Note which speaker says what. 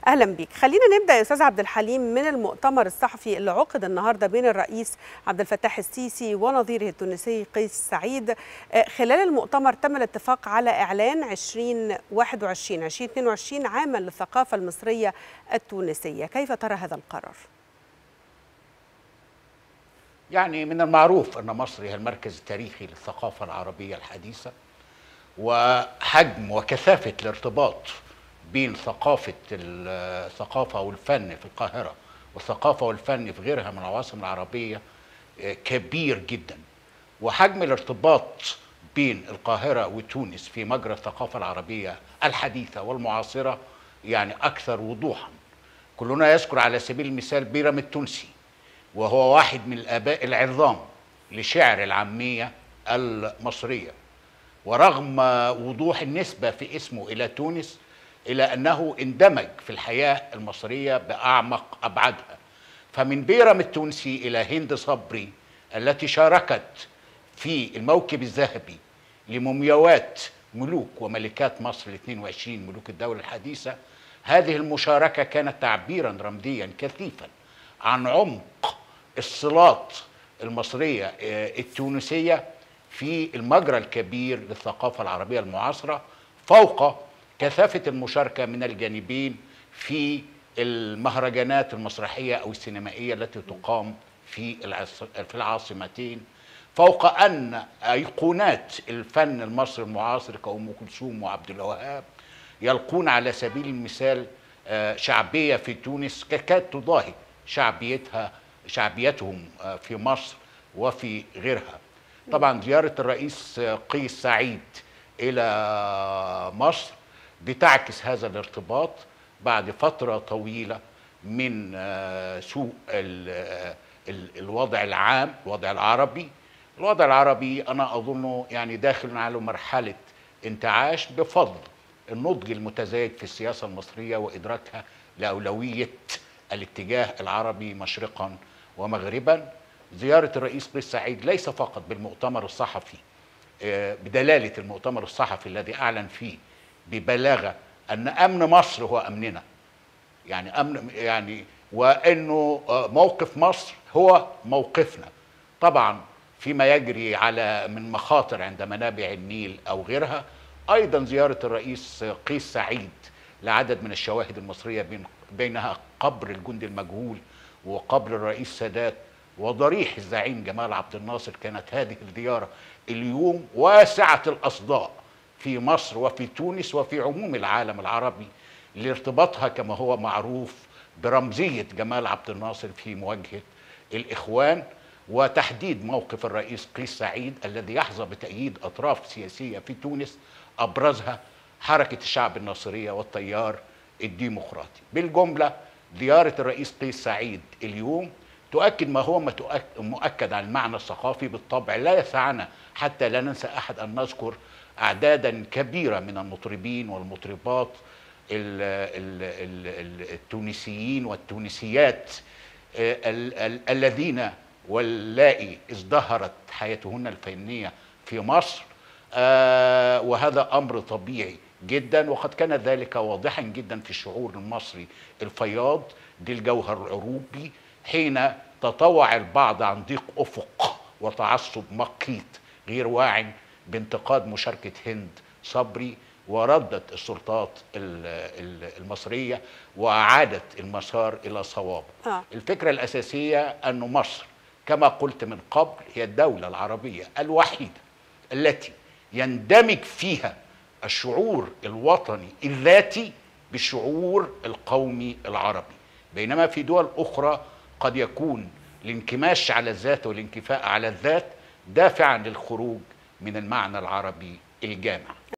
Speaker 1: اهلا بيك. خلينا نبدا يا استاذ عبد الحليم من المؤتمر الصحفي اللي عقد النهارده بين الرئيس عبد الفتاح السيسي ونظيره التونسي قيس سعيد. خلال المؤتمر تم الاتفاق على اعلان 2021-2022 عاما للثقافه المصريه التونسيه، كيف ترى هذا القرار؟
Speaker 2: يعني من المعروف أن مصر هي المركز التاريخي للثقافة العربية الحديثة، وحجم وكثافة الارتباط بين الثقافة والفن في القاهرة والثقافة والفن في غيرها من العواصم العربية كبير جدا، وحجم الارتباط بين القاهرة وتونس في مجرى الثقافة العربية الحديثة والمعاصرة يعني أكثر وضوحا. كلنا يذكر على سبيل المثال بيرام التونسي، وهو واحد من الآباء العظام لشعر العامية المصرية، ورغم وضوح النسبة في اسمه إلى تونس إلى أنه اندمج في الحياة المصرية بأعمق أبعادها. فمن بيرام التونسي إلى هند صبري التي شاركت في الموكب الذهبي لمومياوات ملوك وملكات مصر ال 22 ملوك الدولة الحديثة، هذه المشاركة كانت تعبيرا رمزيا كثيفا عن عمق الصلات المصرية التونسية في المجرى الكبير للثقافة العربية المعاصرة، فوق كثافة المشاركة من الجانبين في المهرجانات المسرحية أو السينمائية التي تقام في العاصمتين، فوق أن أيقونات الفن المصري المعاصر كأم كلثوم وعبد الوهاب يلقون على سبيل المثال شعبية في تونس تكاد تضاهي شعبيتهم في مصر وفي غيرها. طبعا زيارة الرئيس قيس سعيد إلى مصر بتعكس هذا الارتباط بعد فترة طويلة من سوء الوضع العام، الوضع العربي أنا أظنه يعني داخل على مرحلة انتعاش بفضل النضج المتزايد في السياسة المصرية وإدراكها لأولوية الاتجاه العربي مشرقا ومغربا. زيارة الرئيس قيس سعيد ليس فقط بالمؤتمر الصحفي بدلالة المؤتمر الصحفي الذي أعلن فيه ببلاغة أن أمن مصر هو أمننا، وأنه موقف مصر هو موقفنا. طبعا فيما يجري على من مخاطر عند منابع النيل أو غيرها، أيضا زيارة الرئيس قيس سعيد لعدد من الشواهد المصرية بينها قبر الجندي المجهول وقبر الرئيس سادات وضريح الزعيم جمال عبد الناصر، كانت هذه الزيارة اليوم واسعة الأصداء في مصر وفي تونس وفي عموم العالم العربي لارتباطها كما هو معروف برمزية جمال عبد الناصر في مواجهة الإخوان، وتحديد موقف الرئيس قيس سعيد الذي يحظى بتأييد أطراف سياسية في تونس أبرزها حركة الشعب الناصرية والتيار الديمقراطي. بالجملة زيارة الرئيس قيس سعيد اليوم تؤكد ما هو مؤكد عن المعنى الثقافي. بالطبع لا يسعنا حتى لا ننسى أحد أن نذكر أعدادا كبيرة من المطربين والمطربات التونسيين والتونسيات الذين واللائي ازدهرت حياتهن الفنية في مصر، وهذا أمر طبيعي جدا، وقد كان ذلك واضحا جدا في الشعور المصري الفياض للجوهر العروبي حين تطوع البعض عن ضيق أفق وتعصب مقيت غير واع بانتقاد مشاركة هند صبري، وردت السلطات المصرية وأعادت المسار إلى صواب. الفكرة الأساسية أن مصر كما قلت من قبل هي الدولة العربية الوحيدة التي يندمج فيها الشعور الوطني الذاتي بالشعور القومي العربي، بينما في دول أخرى قد يكون الانكماش على الذات والانكفاء على الذات دافعا للخروج من المعنى العربي الجامع.